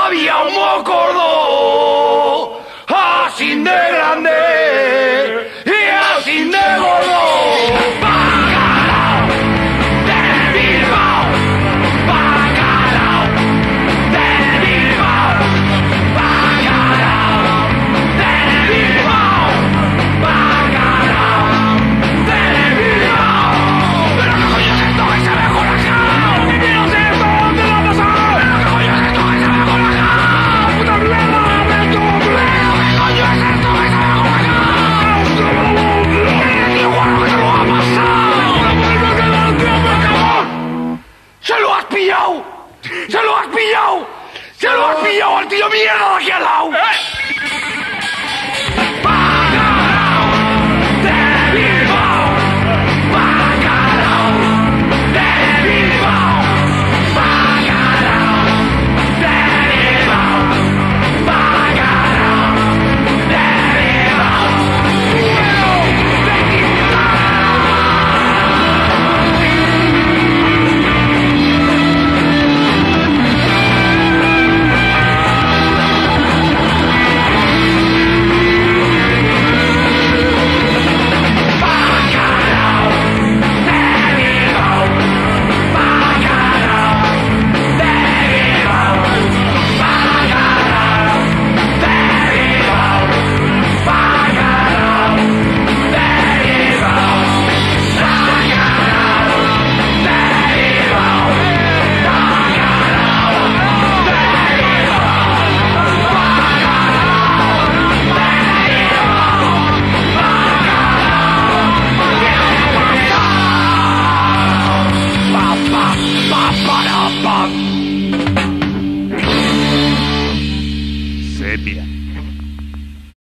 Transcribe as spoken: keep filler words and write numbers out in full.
había un mocordó, así de grande y así de gordo. Bacalao de Bilbao, bacalao de Bilbao, bacalao de Bilbao, bacalao de Bilbao. Pero qué coño es esto que se ve con la cara, que quiero sé esto, ¿dónde lo ha pasado? Pero qué coño es esto que se ve con la cara, puta mierda, de tu pleno, qué coño es esto que se ve con la cara, tío guarro que se lo ha pasado, se lo has pillado, se lo has pillado, se lo has pillado al tío mierda de aquí al lado.